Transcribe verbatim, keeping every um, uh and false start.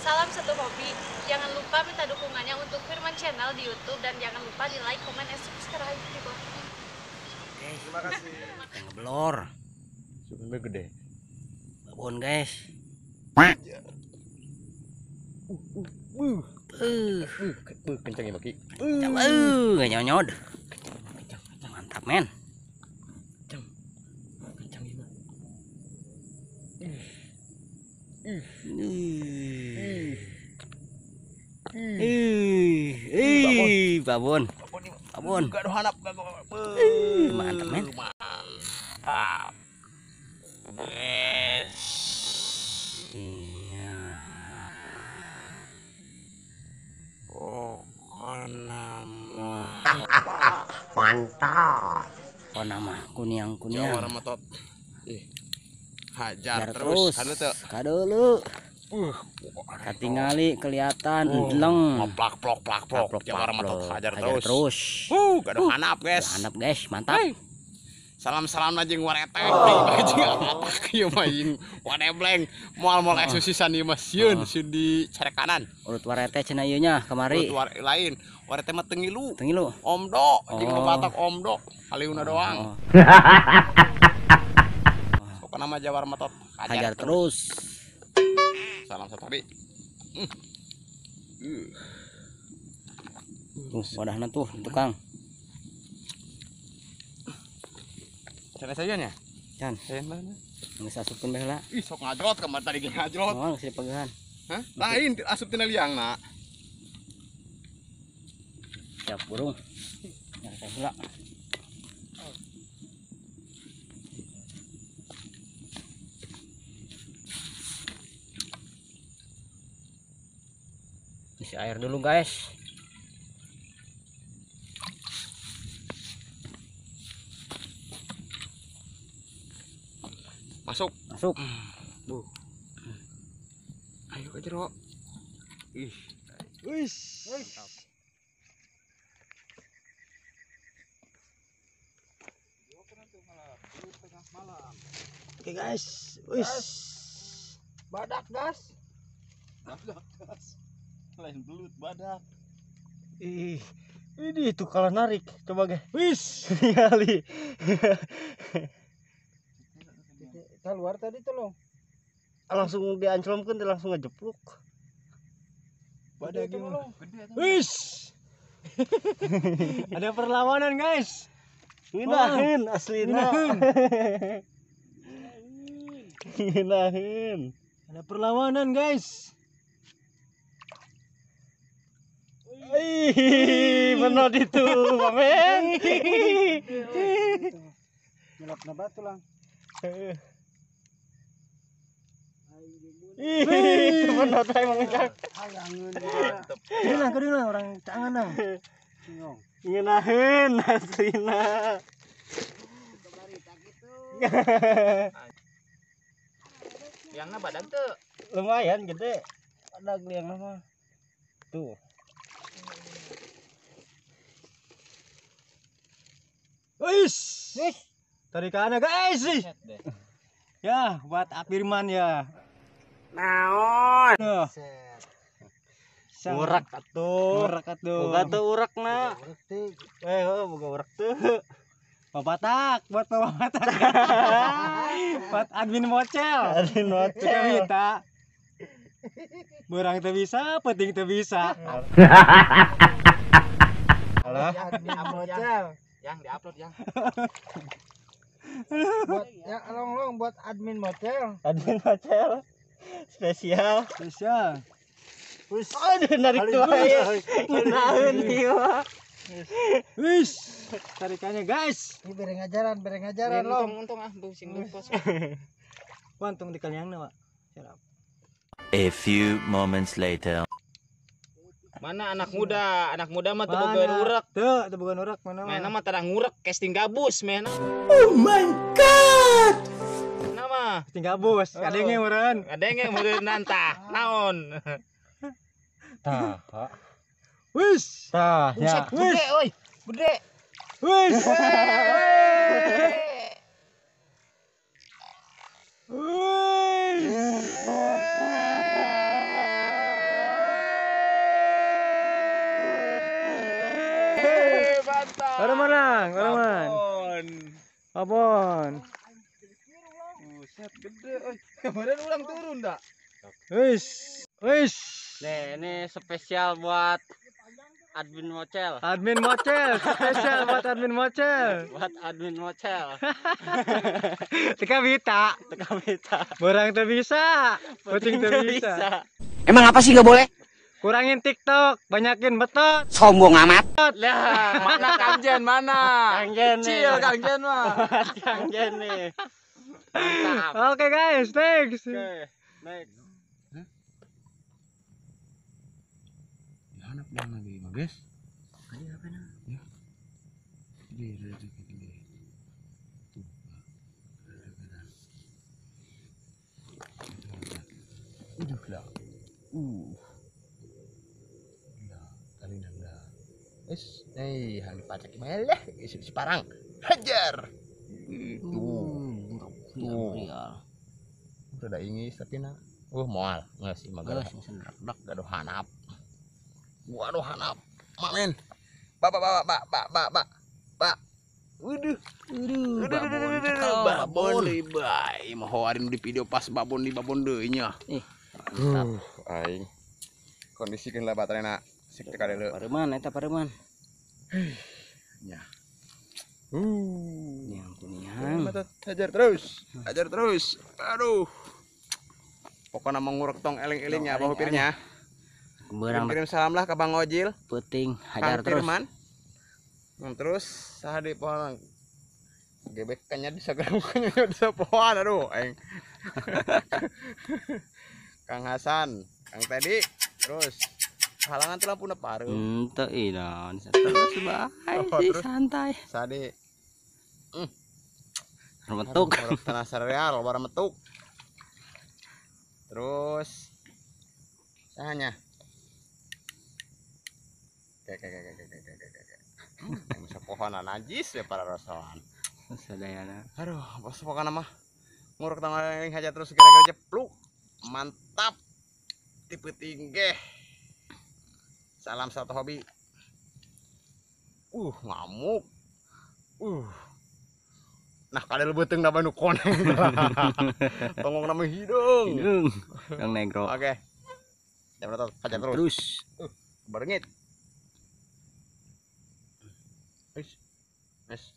Salam satu hobi. Jangan lupa minta dukungannya untuk Firman Channel di YouTube dan jangan lupa di like, comment, dan subscribe di bawah. Oke, terima kasih. Ngeblor. Sumber gede. Babon guys. Uh, Uh, uh, kencang ya Baki. uh, gak nyonyod. Mantap men. Kencang, kencang ya. Ih, ih, babon, babon. Gak ada hanap, gak Mantap men. Mantap. Yes. Iya. Oh, nama. Mantap. Oh nama kunyang Jawa kunyang. Ramatot. Ih. Hajar Hajar terus. terus. Anu tuh. Kadulu. Uh, Katingali kelihatan Oh, entleng. plak plok plak plok. Plak, Jawa plak, Ramatot plak. hajar Hajar terus. terus. Uh, gak ada hanap guys. Handap guys, mantap. Hey. Salam-salam najeng warete. Najeng apa kieu main wanebleng moal-moal eksusisan ieu mah sieun sieun di cara kanan. Urut warete cenah ieu nya kamari. Urut war lain. Warete mah teu ngilu. Teu ngilu. Omdo, jeung Oh. batak omdo. Kaliuna doang. Oh, Pokona mah Jawa Ramatot hajar terus. Salam satari. Hmm. Tuh, wadahna tuh tukang. Cenah saja nya. Can, Sayan baheula. geus asupkeun baheula. Ih sok ngajrot kamar tadi ge ngajrot. Oh, geus dipegahan. Hah? Lain asup tina liangna. Siap burung. Nyari heula. Isi air dulu guys. Masuk. Masuk. Bu. Ayo ke jero. Ih. Wis. Mantap. Oke guys. Wis. Badak gas. Badak gas. Lain belut badak. Ih. Ini tuh kalau narik. Coba guys. Wis. Kali. Keluar tadi tuh loh. Langsung dianclomkeun langsung ngejepluk. Badak gimana? Gede eta. Wis. Ada perlawanan guys. Nginahin aslina. Nginahin. Ada perlawanan guys. Ih, benar itu, Mamen. Nyelap na batu lang. Ih, benar tayo mangcak. Ini lang, kadi lang orang tangan lang. Nginahin aslina. Liangna badak teu. Lumayan gede. Badak liang mah. Tuh. Wis. Wis. Tarik ke ana guys. Ya, buat Firman ya. Naon? Urak atuh. Urak atuh. Boga teu urakna. Eh, oh, boga urak teu. Papatak, buat papatak. Buat admin mocel. Admin mocel. Kita. Berang teu bisa, penting teu bisa. Alah, admin mocel. Yang diupload yang. Buat ya long-long buat admin mocel. Admin mocel. Spesial. Spesial. Wis, aduh narik tuh aja. Ngenahin ieu. Wis, tarikannya guys. Ini bereng ajaran, bereng ajaran long. Untung ah pusing lupus. Wantung di kaliangna, Pak. Siap. A few moments later. Mana anak muda, anak muda mah teu boga urak. Teu, teu boga urak mana mah. Mainna mah tadang ngurek casting gabus mainna. Oh my god. Nama Casting gabus, kadenge meureun. kadenge meureun nantah. Naon? Tah. Wis. Tah, ya. Buset gede euy, gede. Wis. Wis. mantap. Baru menang, baru menang. Babon. Buset gede euy. Kemarin ulang turun dah. Wis, wis. Nih, ini spesial buat admin mocel. Admin mocel, spesial buat admin mocel. Buat admin mocel. Teka Bita, Teka Bita. borang tuh bisa, kucing tuh bisa. Emang apa sih nggak boleh? Kurangin TikTok, banyakin betot. Sombong amat. Lah, Mana Kang Jen mana? Kang Jen nih. Cil Kang Jen mah. Kang Jen nih. Mantap. Oke guys, next. Oke, next. Anak yang lagi bagus. Ini apa nih? Ya. Gede, gede, gede. Tuh. Udah lah. Uh. Lah, kali nanda. Es, eh, hang pacak gimana lah? Isi si parang. Hajar. Tuh. Tuh. Udah ada ingis tapi nak. Uh, moal. Nggak sih, magal. Dak, gaduh hanap. Waduh hanap. Mak men. Bak bak bak bak bak bak bak. Bak. Waduh. Waduh. Babon. Babon deui bae. Moho ari di video pas babon di babon deui nya. Ih. Uh, aing. Kondisikeun lah baterena. Sik teh kadeuleu. Pareman eta pareman. Nya. Uh. Yang kuningan. Mata hajar terus. Hajar terus. Aduh. Pokoknya mengurek tong eling-elingnya bahu pirnya. Berang Kirim salam lah ke Bang Ojil, puting Kang hajar terus. Firman. Hmm, terus sahade pohon gebekannya di sagram-nya di pohon aduh aing. Kang Hasan, Kang Teddy, terus halangan tuh lampu nepareum. Ente inon terus bae Oh, sih terus? santai. Sade Remetuk. tanah sereal loba metuk. Terus sahanya kayak kayak kayak kayak kayak kayak kayak yang bisa pohonan najis ya para rasawan. Sadayana. Aduh, bos pokoknya mah nguruk tanggal yang aja terus gara-gara jepluk. Mantap. Tipe tinggi. Salam satu hobi. Uh, ngamuk. Uh. Nah, kadel beuteung da banu koneng. Tongong nama hidung. Hidung. Yang negro. Oke. Jam berapa? Hajar terus. Terus. Uh, berengit. Wis. Wis.